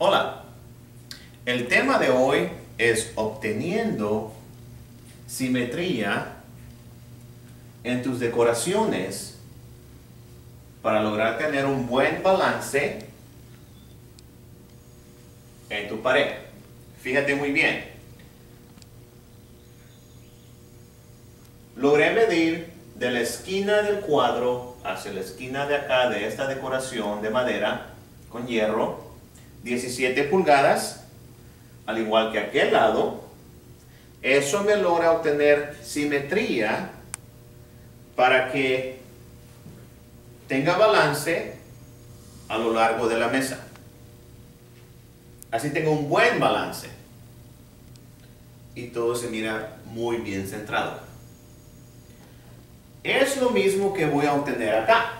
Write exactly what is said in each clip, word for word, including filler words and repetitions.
Hola, el tema de hoy es obteniendo simetría en tus decoraciones para lograr tener un buen balance en tu pared. Fíjate muy bien. Logré medir de la esquina del cuadro hacia la esquina de acá de esta decoración de madera con hierro diecisiete pulgadas, al igual que aquel lado. Eso me logra obtener simetría para que tenga balance a lo largo de la mesa. Así tengo un buen balance y todo se mira muy bien centrado. Es lo mismo que voy a obtener acá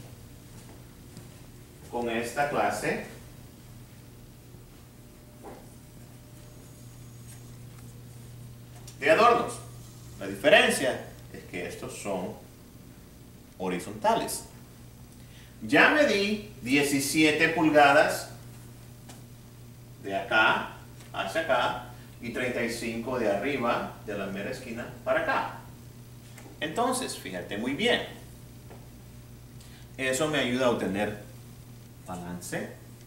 con esta clase de adornos. La diferencia es que estos son horizontales. Ya medí diecisiete pulgadas de acá hacia acá y treinta y cinco de arriba de la mera esquina para acá. Entonces, fíjate muy bien. Eso me ayuda a obtener balance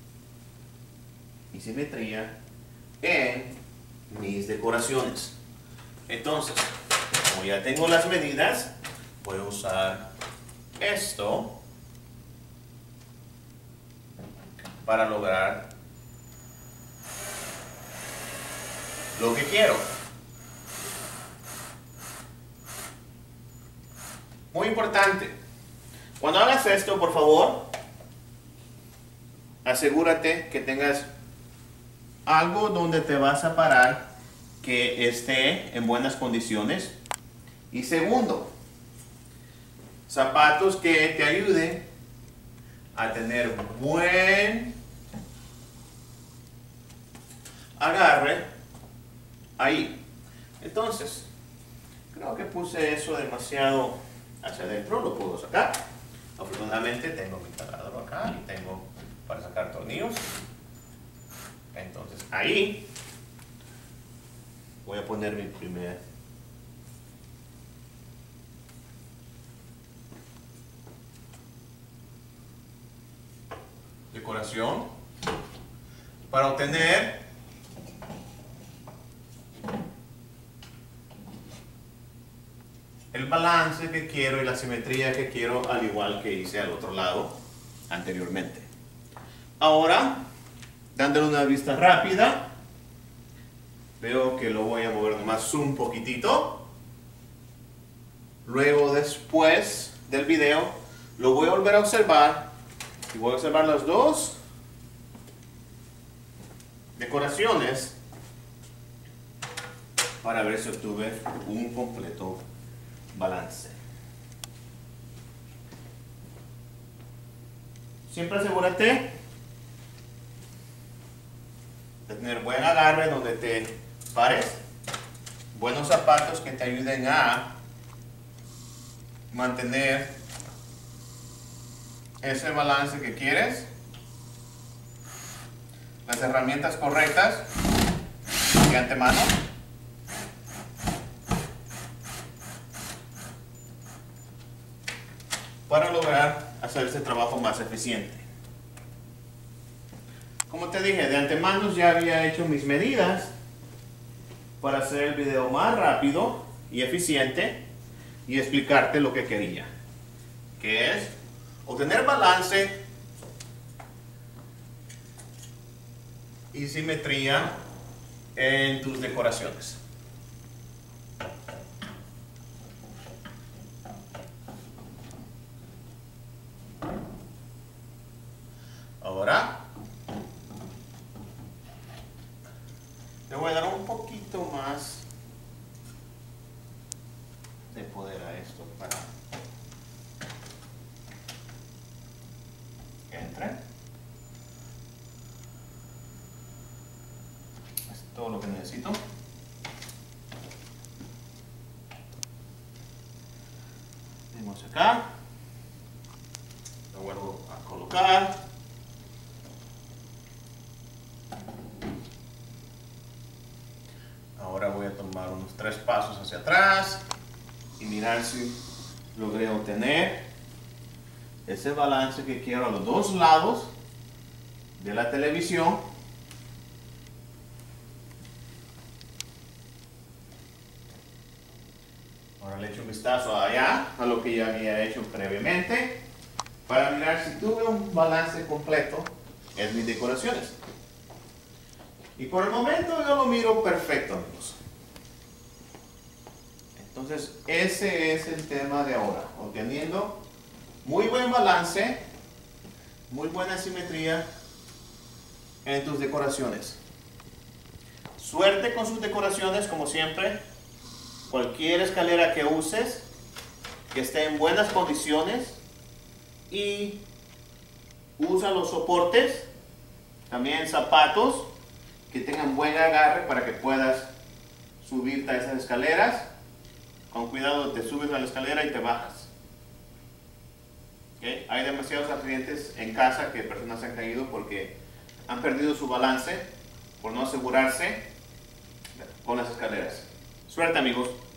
y simetría en mis decoraciones. Entonces, como ya tengo las medidas, voy a usar esto para lograr lo que quiero. Muy importante, cuando hagas esto, por favor, asegúrate que tengas algo donde te vas a parar que esté en buenas condiciones. Y segundo, zapatos que te ayuden a tener buen agarre ahí. Entonces, creo que puse eso demasiado hacia adentro, lo puedo sacar. Afortunadamente tengo mi taladro acá y tengo para sacar tornillos. Entonces ahí voy a poner mi primer decoración para obtener el balance que quiero y la simetría que quiero, al igual que hice al otro lado anteriormente. Ahora, dándole una vista rápida, veo que lo voy a mover nomás un poquitito. Luego, después del video, lo voy a volver a observar y voy a observar las dos decoraciones para ver si obtuve un completo balance. Siempre asegúrate de tener buen agarre donde te pares, buenos zapatos que te ayuden a mantener ese balance que quieres, las herramientas correctas de antemano. Para lograr hacer este trabajo más eficiente. Como te dije, de antemano ya había hecho mis medidas para hacer el video más rápido y eficiente y explicarte lo que quería, que es obtener balance y simetría en tus decoraciones. Ahora le voy a dar un poquito más de poder a esto para que entre. Es todo lo que necesito. Venimos acá, lo vuelvo a colocar. Ahora voy a tomar unos tres pasos hacia atrás y mirar si logré obtener ese balance que quiero a los dos lados de la televisión. Ahora le echo un vistazo allá a lo que ya había hecho previamente para mirar si tuve un balance completo en mis decoraciones. Y por el momento yo lo miro perfecto, amigos. Entonces ese es el tema de ahora, obteniendo muy buen balance, muy buena simetría en tus decoraciones. Suerte con sus decoraciones, como siempre. Cualquier escalera que uses, que esté en buenas condiciones, y usa los soportes, también zapatos que tengan buen agarre para que puedas subirte a esas escaleras. Con cuidado te subes a la escalera y te bajas. ¿Okay? Hay demasiados accidentes en casa que personas han caído porque han perdido su balance por no asegurarse con las escaleras. Suerte, amigos.